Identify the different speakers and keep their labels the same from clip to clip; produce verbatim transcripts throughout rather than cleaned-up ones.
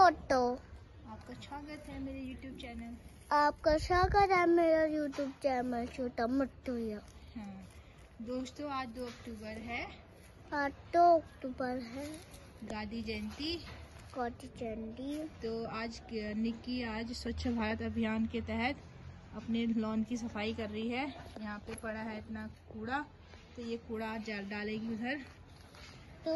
Speaker 1: Auto.
Speaker 2: आपका स्वागत है मेरे यूट्यूब चैनल।
Speaker 1: आपका स्वागत है मेरा यूट्यूब चैनल छोटा मट्टू।
Speaker 2: हाँ दोस्तों, आज दो अक्टूबर है।
Speaker 1: आज दो अक्टूबर है
Speaker 2: गांधी जयंती।
Speaker 1: गांधी जयंती।
Speaker 2: तो आज निक्की आज स्वच्छ भारत अभियान के तहत अपने लॉन की सफाई कर रही है। यहाँ पे पड़ा है इतना कूड़ा, तो ये कूड़ा आज डालेगी उधर,
Speaker 1: तो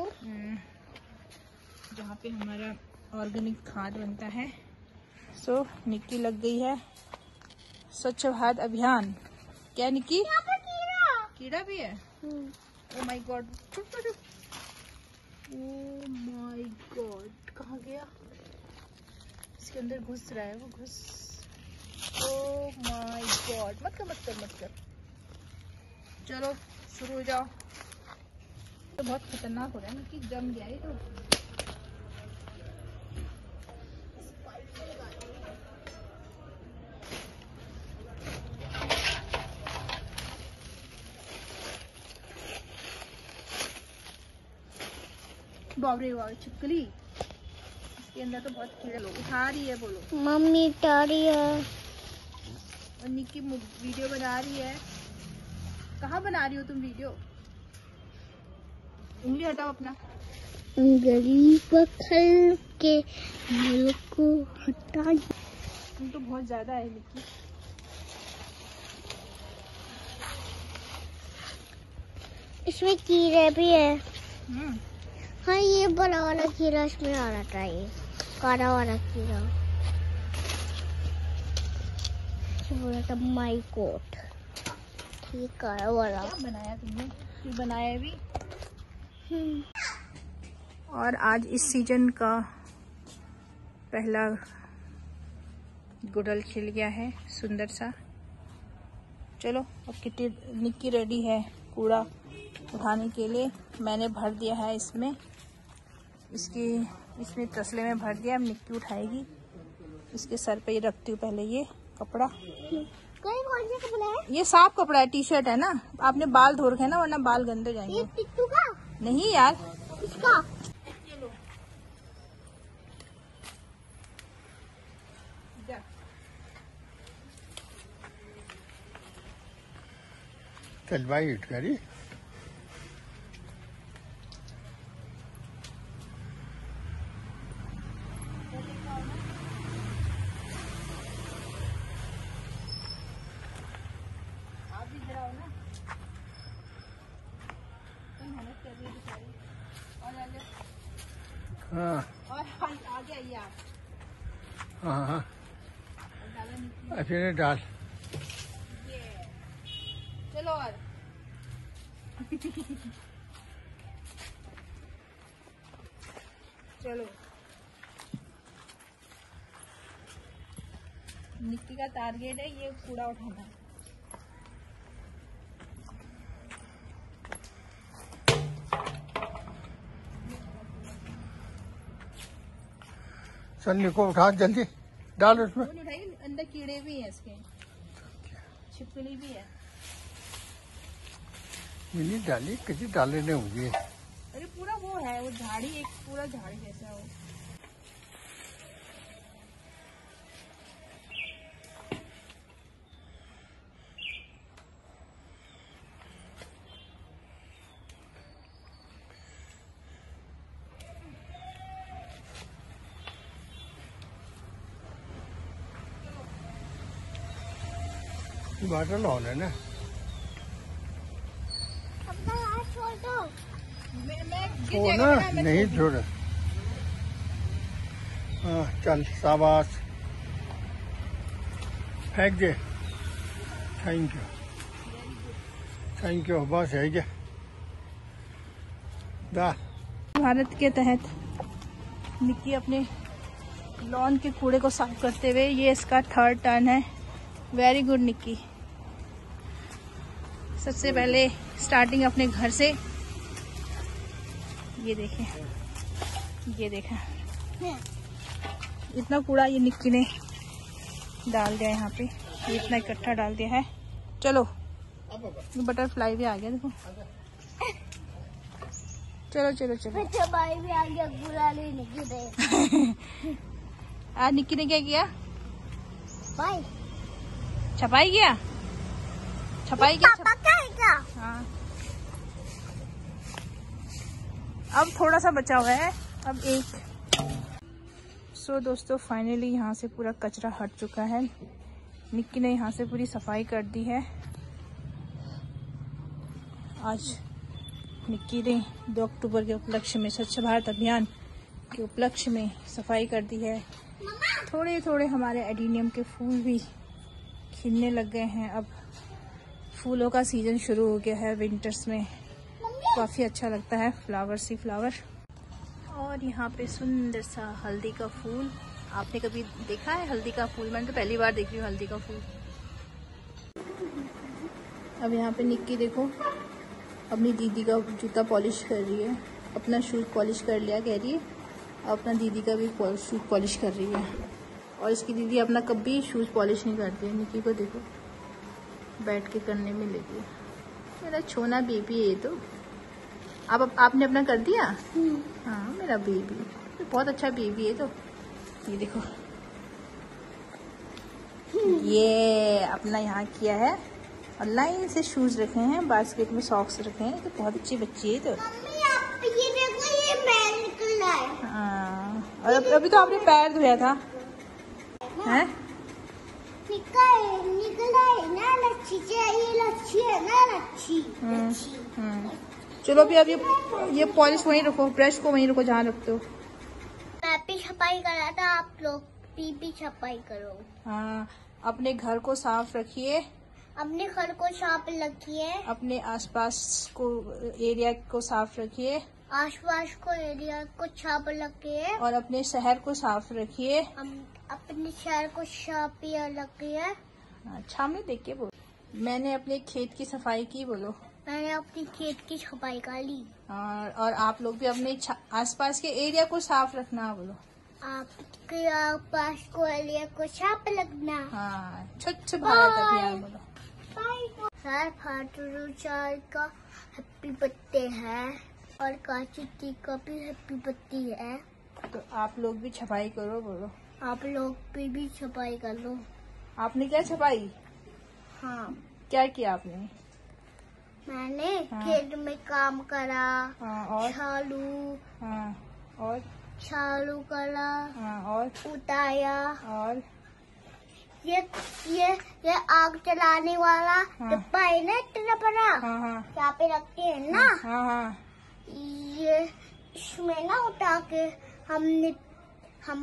Speaker 2: जहाँ पे हमारा ऑर्गेनिक खाद बनता है। सो निक्की लग गई है स्वच्छ भारत अभियान। क्या निक्की?
Speaker 1: यहाँ पे कीड़ा
Speaker 2: कीड़ा भी है। Oh my God, oh my God, कहाँ गया? इसके अंदर घुस रहा है वो, घुस। ओह माय गॉड, मत कर मत कर मत कर। चलो शुरू हो जाओ। तो बहुत खतरनाक हो रहा है निक्की, जम गया ये तो। बाबरे बाबरे छिपकली, इसके अंदर तो बहुत कीड़े। लोग उठा रही है, बोलो।
Speaker 1: मम्मी उठा रही है
Speaker 2: और निक्की वीडियो बना रही है। कहाँ बना रही हो तुम वीडियो? उंगली हटाओ अपना।
Speaker 1: गली पकड़ के मेरे को हटा।
Speaker 2: तुम तो बहुत ज्यादा है निक्की।
Speaker 1: इसमें कीड़े भी है।
Speaker 2: हम्म
Speaker 1: हाँ, ये बड़ा वाला कीड़ा इसमें आना चाहिए, काला वाला कीड़ा। बोला था माई कोट, ठीक काला वाला।
Speaker 2: क्या बनाया तुमने? फिर बनाया भी।
Speaker 1: हम्म।
Speaker 2: और आज इस सीजन का पहला गुड़हल खिल गया है, सुंदर सा। चलो अब किटी निक्की रेडी है कूड़ा उठाने के लिए। मैंने भर दिया है इसमें, इसकी इसमें तसले में भर दिया। अब निक्की उठाएगी। इसके सर पे ये रखती हूँ पहले ये कपड़ा।
Speaker 1: कोई कौन सा कपड़ा है?
Speaker 2: ये साफ कपड़ा है, टी शर्ट है ना। आपने बाल धो रखे हैं ना, वरना बाल गंदे
Speaker 1: ये
Speaker 2: जाएंगे।
Speaker 1: टिट्टू का?
Speaker 2: नहीं यार,
Speaker 1: इसका।
Speaker 3: चल भाई हिट करी।
Speaker 2: आप भी गिराओ ना, तुम मेहनत कर रही हो बेचारी। और आगे,
Speaker 3: हाँ
Speaker 2: और आगे आइए आप।
Speaker 3: हाँ हाँ,
Speaker 2: और डाला निक्की।
Speaker 3: अच्छे डाल।
Speaker 2: ये चलो और चलो। निक्की का टारगेट है ये कूड़ा उठाना।
Speaker 3: चल निको उठा, जल्दी डाल उसमें।
Speaker 2: वो नहीं उठाई, अंदर कीड़े भी हैं इसके, छिपकली भी है।
Speaker 3: मिनी डाली किसी डाले नहीं होंगे।
Speaker 2: अरे पूरा वो है, वो झाड़ी, एक पूरा झाड़ी जैसा वो।
Speaker 3: वाटर ऑन है ना।
Speaker 1: अपना हाथ छोड़ दो।
Speaker 2: मैं मैं गिर
Speaker 3: छोड़ना
Speaker 2: जाएगा बेटा, मैं
Speaker 3: नहीं
Speaker 2: छोड़
Speaker 3: छोड़। हाँ चल शाबाश, फेंक दे। थैंक यू थैंक यू, बस है क्या दा।
Speaker 2: भारत के तहत निक्की अपने लॉन के कूड़े को साफ करते हुए, ये इसका थर्ड टर्न है। Very good Nikki. सबसे पहले स्टार्टिंग अपने घर से। ये देखें, ये देखें इतना कूड़ा ये निक्की ने डाल दिया यहाँ पे। ये इतना इकट्ठा डाल दिया है। चलो बटरफ्लाई भी आ गया देखो। चलो चलो चलो
Speaker 1: भाई भी आ गया, बुला लेने के लिए।
Speaker 2: आज निक्की ने क्या किया?
Speaker 1: बाय
Speaker 2: छपाई किया? छपाई किया?
Speaker 1: पापा क्या?
Speaker 2: हाँ। अब थोड़ा सा बचा हुआ है, अब एक। सो so, दोस्तों फाइनली यहाँ से पूरा कचरा हट चुका है। निक्की ने यहाँ से पूरी सफाई कर दी है। आज निक्की ने दो अक्टूबर के उपलक्ष्य में, स्वच्छ भारत अभियान के उपलक्ष्य में सफाई कर दी है। थोड़े थोड़े हमारे एडीनियम के फूल भी खिलने लग गए हैं। अब फूलों का सीजन शुरू हो गया है विंटर्स में। काफ़ी अच्छा लगता है, फ्लावर्स ही फ्लावर। और यहाँ पे सुंदर सा हल्दी का फूल। आपने कभी देखा है हल्दी का फूल? मैंने तो पहली बार देख रही हूँ हल्दी का फूल। अब यहाँ पे निक्की देखो अपनी दीदी का जूता पॉलिश कर रही है, अपना शूज पॉलिश कर लिया कह रही है, अपना दीदी का भी शूज पॉलिश कर रही है। और इसकी दीदी अपना कभी शूज पॉलिश नहीं करती है। निक्की को देखो बैठ के करने में लगी है। मेरा छोना बेबी है। तो आप, आप आपने अपना कर दिया? हाँ मेरा बेबी तो बहुत अच्छा बेबी है। तो ये देखो ये अपना यहाँ किया है और लाइन से शूज रखे हैं, बास्केट में सॉक्स रखे हैं। तो बहुत अच्छी बच्ची है। तो
Speaker 1: मम्मी आप ये देखो ये मैल निकल रहा है।
Speaker 2: हाँ और अब, अभी तो आपने पैर धोया था हैं?
Speaker 1: निकल रहा है ना लच्छी, ये लच्छी है ना लच्छी।
Speaker 2: हम्म चलो अभी अब ये ये पॉलिश वहीं रखो, ब्रश को वहीं रखो जहाँ रखते हो।
Speaker 1: मैं भी छपाई कर रहा था, आप लोग भी, भी छपाई करो।
Speaker 2: हाँ अपने घर को साफ रखिए,
Speaker 1: अपने घर को साफ रखिए,
Speaker 2: अपने आसपास को एरिया को साफ रखिए,
Speaker 1: आसपास को एरिया को साफ रखिए,
Speaker 2: और अपने शहर को साफ रखिए।
Speaker 1: अपने शहर को साफ रखिए।
Speaker 2: अच्छा मैं देख के बोलो। मैंने अपने खेत की सफाई की, बोलो।
Speaker 1: मैंने अपनी खेत की सफाई कर ली।
Speaker 2: और, और आप लोग भी अपने आसपास के एरिया को साफ रखना, बोलो।
Speaker 1: आपके आसपास को एरिया को साफ रखना।
Speaker 2: हाँ स्वच्छ भारत अभियान, बोलो।
Speaker 1: सर फाटू चार का हैप्पी बर्थडे है और काची टी का भी हैप्पी बर्थडे है।
Speaker 2: तो आप लोग भी छपाई करो, बोलो।
Speaker 1: आप लोग भी, भी छपाई कर लो।
Speaker 2: आपने क्या छपाई?
Speaker 1: हाँ
Speaker 2: क्या किया आपने?
Speaker 1: मैंने
Speaker 2: हाँ।
Speaker 1: खेत में काम करा।
Speaker 2: हाँ और
Speaker 1: छालू
Speaker 2: हाँ और
Speaker 1: छालू करा।
Speaker 2: हाँ और
Speaker 1: उताया।
Speaker 2: और
Speaker 1: ये ये ये आग जलाने वाला
Speaker 2: हाँ।
Speaker 1: डिब्बा है ना इतना बड़ा,
Speaker 2: हाँ हाँ
Speaker 1: यहाँ पे रखते हैं ना।
Speaker 2: हाँ हाँ
Speaker 1: ये इसमें ना उठा के हमने हम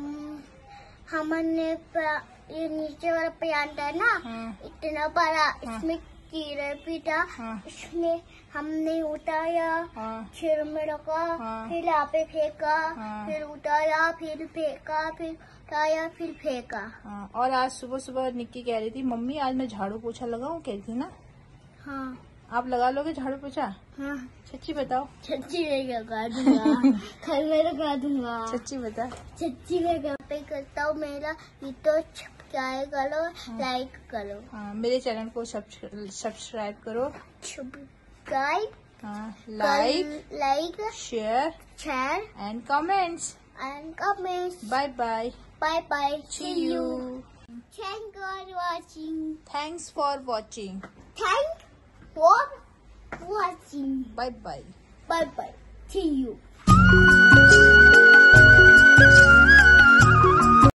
Speaker 1: हमने ये नीचे वाला प्लांट है ना,
Speaker 2: हाँ।
Speaker 1: इतना बड़ा, इसमें कीड़ा भी था।
Speaker 2: हाँ।
Speaker 1: इसमें हमने उठाया,
Speaker 2: हाँ।
Speaker 1: फिर में रखा,
Speaker 2: हाँ।
Speaker 1: फिर यहाँ पे फेंका,
Speaker 2: हाँ।
Speaker 1: फिर उठाया, फिर फेंका, फिर उठाया, फिर फेंका।
Speaker 2: हाँ। और आज सुबह सुबह निक्की कह रही थी मम्मी आज मैं झाड़ू पोछा लगाऊं, कह रही थी ना।
Speaker 1: हाँ
Speaker 2: आप लगा लोगे झाड़ू पोछा?
Speaker 1: हाँ
Speaker 2: सच्ची बताओ।
Speaker 1: सच्ची में लगा दूंगा। घर में लगा दूंगा।
Speaker 2: सच्ची बता।
Speaker 1: सच्ची में घर पे करता हूँ। मेरा ये तो सब्सक्राइब करो, लाइक करो।
Speaker 2: हाँ मेरे चैनल को सब्सक्राइब करो,
Speaker 1: सब्सक्राइब,
Speaker 2: हाँ like
Speaker 1: like,
Speaker 2: share
Speaker 1: share
Speaker 2: and comments
Speaker 1: and comments.
Speaker 2: Bye bye.
Speaker 1: Bye bye.
Speaker 2: See you.
Speaker 1: Thank you for watching.
Speaker 2: Thanks for watching.
Speaker 1: Thank for watching.
Speaker 2: Bye bye.
Speaker 1: Bye bye. See you.